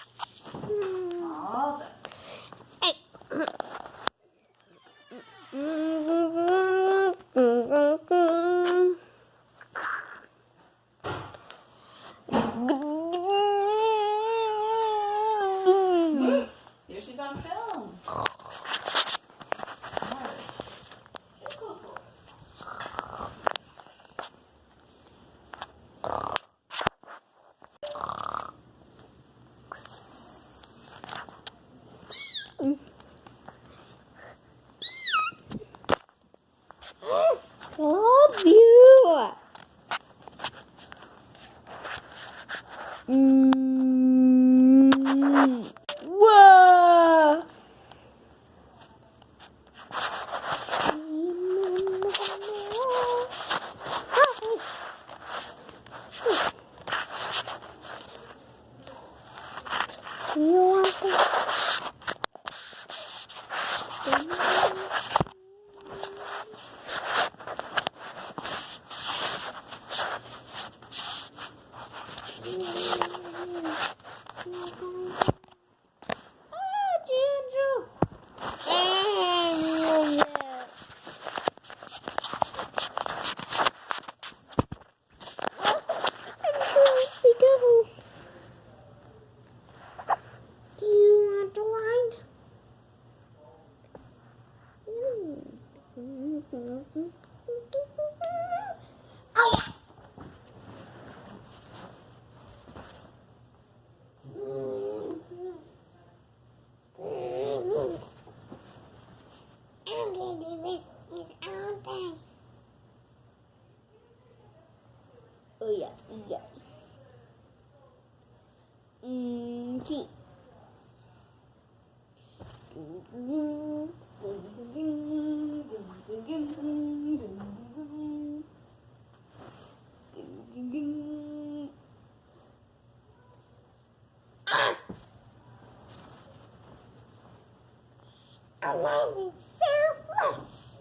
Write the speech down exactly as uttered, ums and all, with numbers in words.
好的。 哎。 Yoshi's on film. Love you. Mm. Whoa. You want to? Ah, Ginger. Be careful. Do you want to ride? Oh yeah. Oh yeah, yeah. Mm, key. I love it so much.